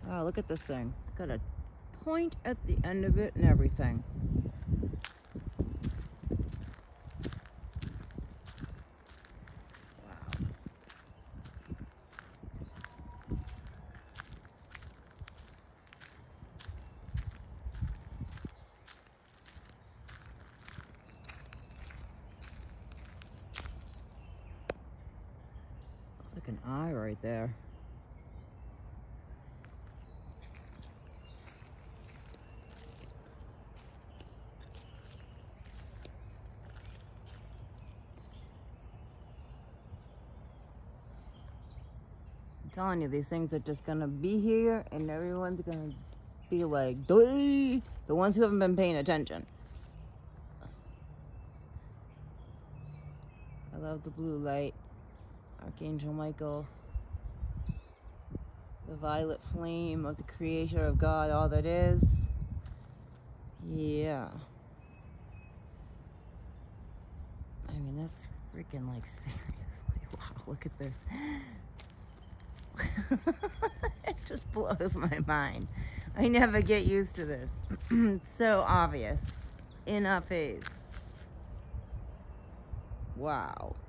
Wow, look at this thing. It's got a point at the end of it and everything. Wow. Looks like an eye right there. I'm telling you, these things are just gonna be here and everyone's gonna be like, "Doi!" The ones who haven't been paying attention. I love the blue light. Archangel Michael. The violet flame of the creator of God, all that is. Yeah. I mean, that's freaking, like, seriously. Wow, look at this. It just blows my mind. I never get used to this. It's so obvious. In our face. Wow.